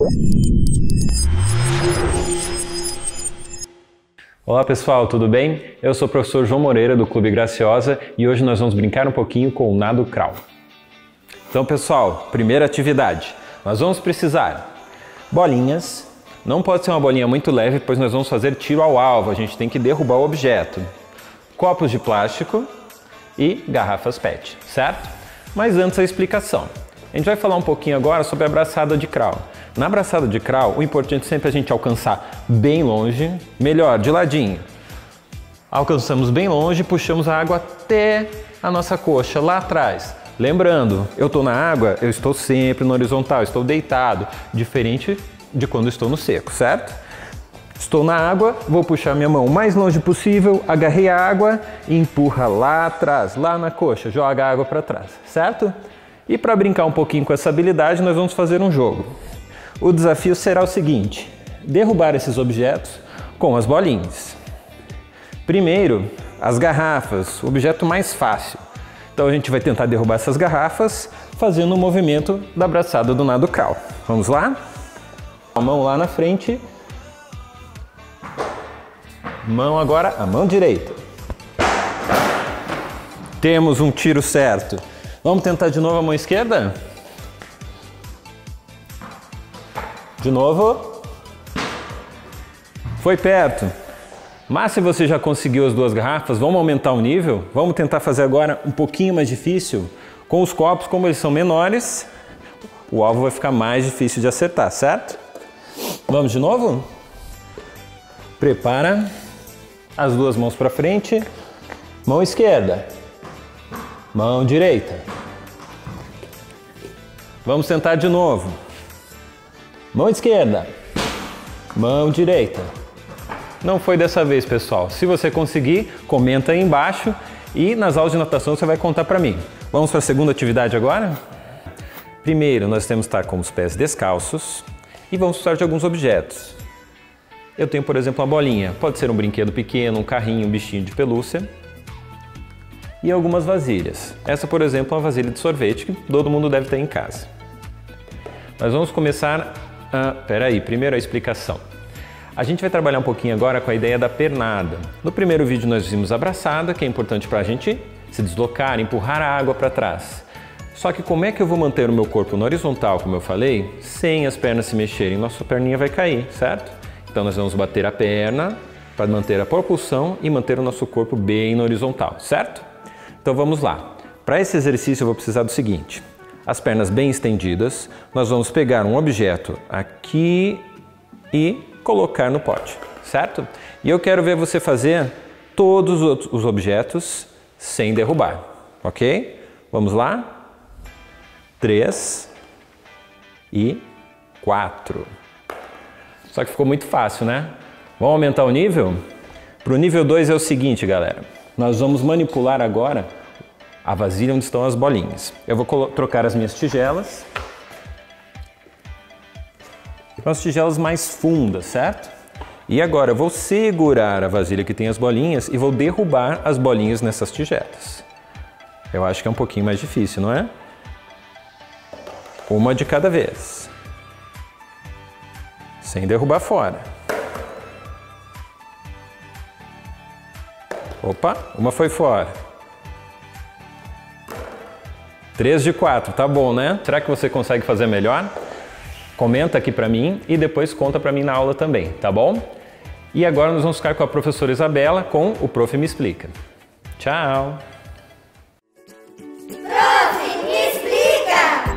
Olá pessoal, tudo bem? Eu sou o professor João Moreira do Clube Graciosa e hoje nós vamos brincar um pouquinho com o nado crawl. Então pessoal, primeira atividade, nós vamos precisar bolinhas, não pode ser uma bolinha muito leve, pois nós vamos fazer tiro ao alvo, a gente tem que derrubar o objeto, copos de plástico e garrafas PET, certo? Mas antes a explicação. A gente vai falar um pouquinho agora sobre a braçada de crawl. Na braçada de crawl, o importante sempre é a gente alcançar bem longe, melhor, de ladinho. Alcançamos bem longe, puxamos a água até a nossa coxa, lá atrás. Lembrando, eu estou na água, eu estou sempre no horizontal, estou deitado, diferente de quando estou no seco, certo? Estou na água, vou puxar minha mão o mais longe possível, agarrei a água e empurra lá atrás, lá na coxa, joga a água para trás, certo? E para brincar um pouquinho com essa habilidade, nós vamos fazer um jogo. O desafio será o seguinte, derrubar esses objetos com as bolinhas. Primeiro, as garrafas, o objeto mais fácil. Então a gente vai tentar derrubar essas garrafas fazendo o movimento da braçada do nado crawl. Vamos lá? A mão lá na frente. Mão agora, a mão direita. Temos um tiro certo. Vamos tentar de novo a mão esquerda? De novo. Foi perto. Mas se você já conseguiu as duas garrafas, vamos aumentar o nível? Vamos tentar fazer agora um pouquinho mais difícil? Com os copos, como eles são menores, o alvo vai ficar mais difícil de acertar, certo? Vamos de novo? Prepara. As duas mãos para frente. Mão esquerda. Mão direita. Vamos tentar de novo. Mão esquerda, mão direita. Não foi dessa vez, pessoal. Se você conseguir, comenta aí embaixo e nas aulas de natação você vai contar para mim. Vamos para a segunda atividade agora? Primeiro, nós temos que estar com os pés descalços e vamos precisar de alguns objetos. Eu tenho, por exemplo, uma bolinha. Pode ser um brinquedo pequeno, um carrinho, um bichinho de pelúcia. E algumas vasilhas. Essa, por exemplo, é uma vasilha de sorvete que todo mundo deve ter em casa. Nós vamos começar... primeiro a explicação. A gente vai trabalhar um pouquinho agora com a ideia da pernada. No primeiro vídeo nós vimos a braçada, que é importante para a gente se deslocar, empurrar a água para trás. Só que como é que eu vou manter o meu corpo no horizontal, como eu falei, sem as pernas se mexerem? Nossa perninha vai cair, certo? Então nós vamos bater a perna para manter a propulsão e manter o nosso corpo bem no horizontal, certo? Então vamos lá. Para esse exercício eu vou precisar do seguinte. As pernas bem estendidas, nós vamos pegar um objeto aqui e colocar no pote, certo? E eu quero ver você fazer todos os objetos sem derrubar, ok? Vamos lá? 3 e 4. Só que ficou muito fácil, né? Vamos aumentar o nível? Para o nível 2 é o seguinte, galera. Nós vamos manipular agora a vasilha onde estão as bolinhas. Eu vou trocar as minhas tigelas. As tigelas mais fundas, certo? E agora eu vou segurar a vasilha que tem as bolinhas e vou derrubar as bolinhas nessas tigelas. Eu acho que é um pouquinho mais difícil, não é? Uma de cada vez. Sem derrubar fora. Opa, uma foi fora. 3 de 4, tá bom, né? Será que você consegue fazer melhor? Comenta aqui pra mim e depois conta pra mim na aula também, tá bom? E agora nós vamos ficar com a professora Isabela com o Prof. Me Explica. Tchau! Prof, me explica!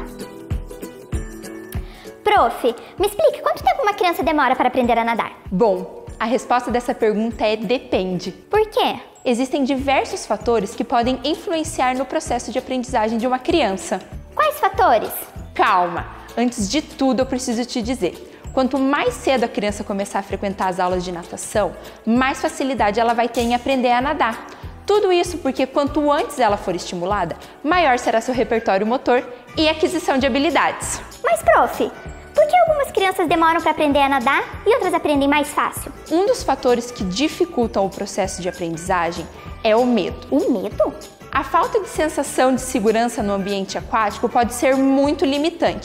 Prof, me explique, quanto tempo uma criança demora para aprender a nadar? Bom, a resposta dessa pergunta é depende. Por quê? Existem diversos fatores que podem influenciar no processo de aprendizagem de uma criança. Quais fatores? Calma! Antes de tudo, eu preciso te dizer, quanto mais cedo a criança começar a frequentar as aulas de natação, mais facilidade ela vai ter em aprender a nadar. Tudo isso porque quanto antes ela for estimulada, maior será seu repertório motor e aquisição de habilidades. Mas, prof, por que algumas crianças demoram para aprender a nadar e outras aprendem mais fácil? Um dos fatores que dificultam o processo de aprendizagem é o medo. O medo? A falta de sensação de segurança no ambiente aquático pode ser muito limitante,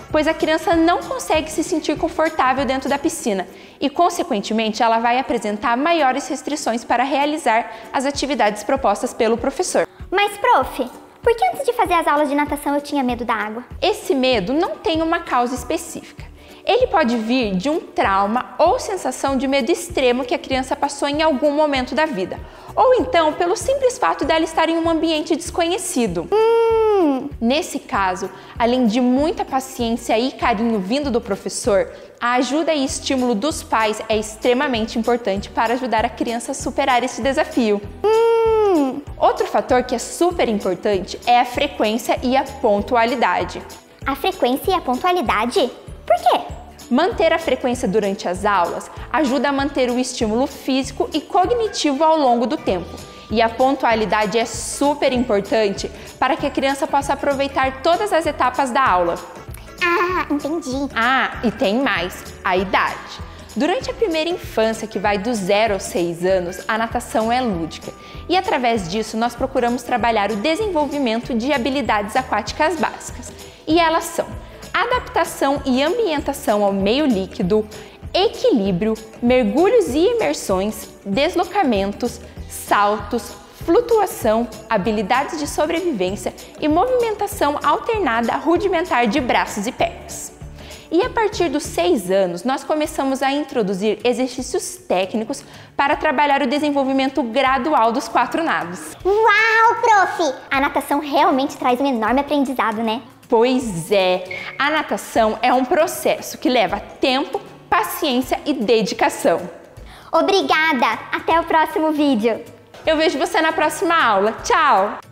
pois a criança não consegue se sentir confortável dentro da piscina e, consequentemente, ela vai apresentar maiores restrições para realizar as atividades propostas pelo professor. Mas, prof, por que antes de fazer as aulas de natação eu tinha medo da água? Esse medo não tem uma causa específica. Ele pode vir de um trauma ou sensação de medo extremo que a criança passou em algum momento da vida, ou então pelo simples fato dela estar em um ambiente desconhecido. Nesse caso, além de muita paciência e carinho vindo do professor, a ajuda e estímulo dos pais é extremamente importante para ajudar a criança a superar esse desafio. Outro fator que é super importante é a frequência e a pontualidade. A frequência e a pontualidade? Por quê? Manter a frequência durante as aulas ajuda a manter o estímulo físico e cognitivo ao longo do tempo. E a pontualidade é super importante para que a criança possa aproveitar todas as etapas da aula. Ah, entendi. E tem mais, a idade. Durante a primeira infância, que vai do 0 aos 6 anos, a natação é lúdica. E através disso, nós procuramos trabalhar o desenvolvimento de habilidades aquáticas básicas. E elas são adaptação e ambientação ao meio líquido, equilíbrio, mergulhos e imersões, deslocamentos, saltos, flutuação, habilidades de sobrevivência e movimentação alternada rudimentar de braços e pernas. E a partir dos 6 anos, nós começamos a introduzir exercícios técnicos para trabalhar o desenvolvimento gradual dos 4 nados. Uau, prof! A natação realmente traz um enorme aprendizado, né? Pois é, a natação é um processo que leva tempo, paciência e dedicação. Obrigada! Até o próximo vídeo! Eu vejo você na próxima aula. Tchau!